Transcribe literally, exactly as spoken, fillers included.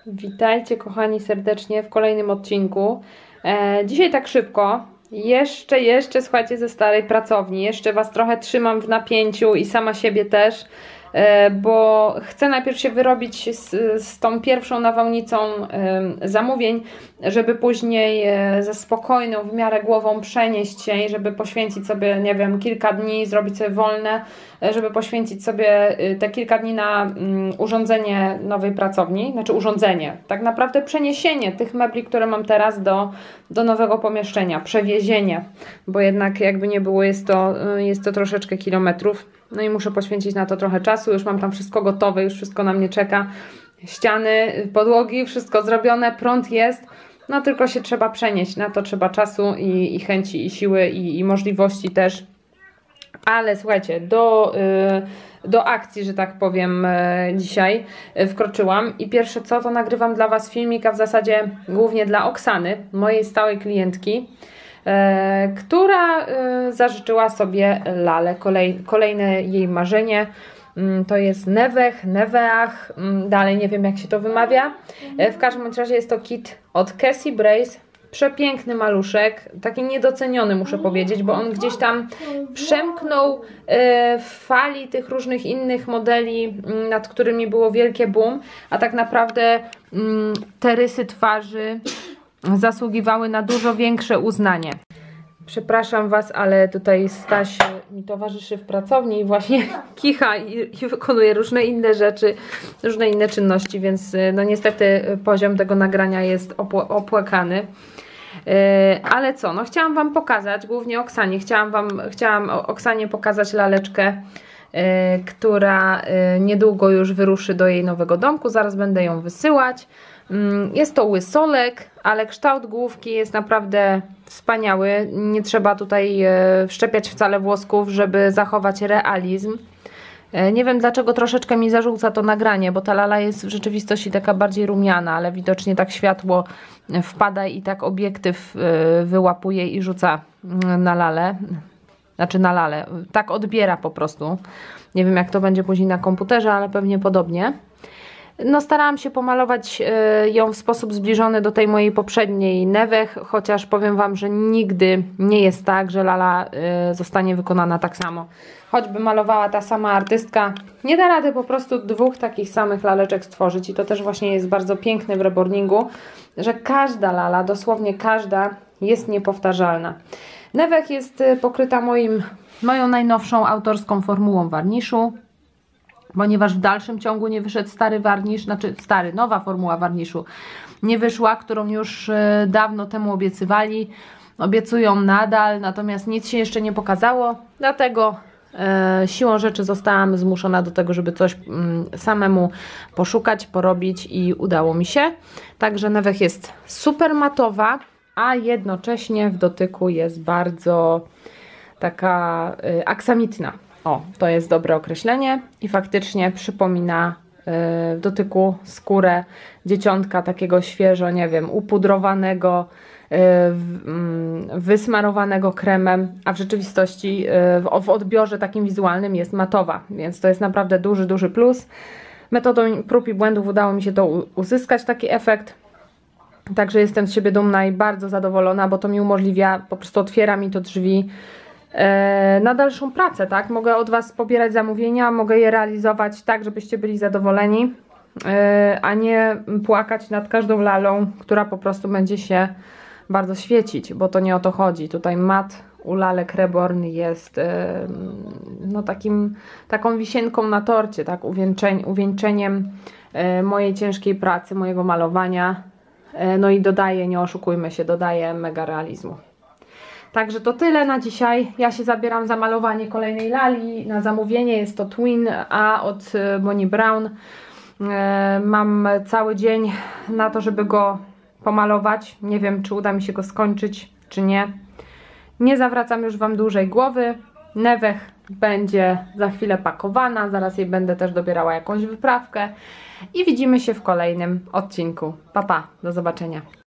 Witajcie kochani serdecznie w kolejnym odcinku. e, Dzisiaj tak szybko, jeszcze, jeszcze słuchajcie, ze starej pracowni. Jeszcze was trochę trzymam w napięciu i sama siebie też, e, bo chcę najpierw się wyrobić z, z tą pierwszą nawałnicą e, zamówień, żeby później e, ze spokojną w miarę głową przenieść się i żeby poświęcić sobie, nie wiem, kilka dni, zrobić sobie wolne, żeby poświęcić sobie te kilka dni na um, urządzenie nowej pracowni, znaczy urządzenie, tak naprawdę przeniesienie tych mebli, które mam teraz do, do nowego pomieszczenia, przewiezienie, bo jednak jakby nie było, jest to, jest to troszeczkę kilometrów, no i muszę poświęcić na to trochę czasu, już mam tam wszystko gotowe, już wszystko na mnie czeka, ściany, podłogi, wszystko zrobione, prąd jest, no tylko się trzeba przenieść, na to trzeba czasu i, i chęci, i siły, i, i możliwości też. Ale słuchajcie, do, do akcji, że tak powiem, dzisiaj wkroczyłam i pierwsze co, to nagrywam dla was filmik, a w zasadzie głównie dla Oksany, mojej stałej klientki, która zażyczyła sobie lalę, kolej, kolejne jej marzenie. To jest Neveh, Neveach, dalej nie wiem jak się to wymawia. W każdym razie jest to kit od Cassie Brace. Przepiękny maluszek, taki niedoceniony muszę powiedzieć, bo on gdzieś tam przemknął w fali tych różnych innych modeli, nad którymi było wielkie boom, a tak naprawdę te rysy twarzy zasługiwały na dużo większe uznanie. Przepraszam was, ale tutaj Staś mi towarzyszy w pracowni i właśnie kicha i, i wykonuje różne inne rzeczy, różne inne czynności, więc no niestety poziom tego nagrania jest opł opłakany. Yy, ale co, no chciałam wam pokazać, głównie Oksanie, chciałam wam, chciałam Oksanie pokazać laleczkę, yy, która yy, niedługo już wyruszy do jej nowego domku, zaraz będę ją wysyłać. Yy, jest to łysolek, ale kształt główki jest naprawdę wspaniały, nie trzeba tutaj yy, wszczepiać wcale włosków, żeby zachować realizm. Nie wiem dlaczego troszeczkę mi zarzuca to nagranie, bo ta lala jest w rzeczywistości taka bardziej rumiana, ale widocznie tak światło wpada i tak obiektyw wyłapuje i rzuca na lalę. Znaczy na lalę, tak odbiera po prostu. Nie wiem jak to będzie później na komputerze, ale pewnie podobnie. No starałam się pomalować ją w sposób zbliżony do tej mojej poprzedniej Neveh, chociaż powiem wam, że nigdy nie jest tak, że lala zostanie wykonana tak samo. Choćby malowała ta sama artystka, nie da rady po prostu dwóch takich samych laleczek stworzyć i to też właśnie jest bardzo piękne w reborningu, że każda lala, dosłownie każda jest niepowtarzalna. Neveh jest pokryta moim, moją najnowszą autorską formułą warniszu, ponieważ w dalszym ciągu nie wyszedł stary warnisz, znaczy stary, nowa formuła warniszu nie wyszła, którą już dawno temu obiecywali, obiecują nadal, natomiast nic się jeszcze nie pokazało, dlatego e, siłą rzeczy zostałam zmuszona do tego, żeby coś mm, samemu poszukać, porobić i udało mi się. Także Neveh jest super matowa, a jednocześnie w dotyku jest bardzo taka y, aksamitna. O, to jest dobre określenie i faktycznie przypomina y, w dotyku skórę dzieciątka takiego świeżo, nie wiem, upudrowanego, y, y, wysmarowanego kremem, a w rzeczywistości y, w, w odbiorze takim wizualnym jest matowa, więc to jest naprawdę duży, duży plus. Metodą prób i błędów udało mi się to uzyskać, taki efekt. Także jestem z siebie dumna i bardzo zadowolona, bo to mi umożliwia, po prostu otwiera mi to drzwi na dalszą pracę, tak? Mogę od was pobierać zamówienia, mogę je realizować tak, żebyście byli zadowoleni, a nie płakać nad każdą lalą, która po prostu będzie się bardzo świecić, bo to nie o to chodzi. Tutaj mat u lalek Reborn jest no takim, taką wisienką na torcie, tak? Uwieńczeń, uwieńczeniem mojej ciężkiej pracy, mojego malowania, no i dodaje, nie oszukujmy się, dodaje mega realizmu. Także to tyle na dzisiaj. Ja się zabieram za malowanie kolejnej lali. Na zamówienie jest to Twin A od Bonnie Brown. Mam cały dzień na to, żeby go pomalować. Nie wiem, czy uda mi się go skończyć, czy nie. Nie zawracam już wam dłużej głowy. Neveh będzie za chwilę pakowana. Zaraz jej będę też dobierała jakąś wyprawkę. I widzimy się w kolejnym odcinku. Pa, pa. Do zobaczenia.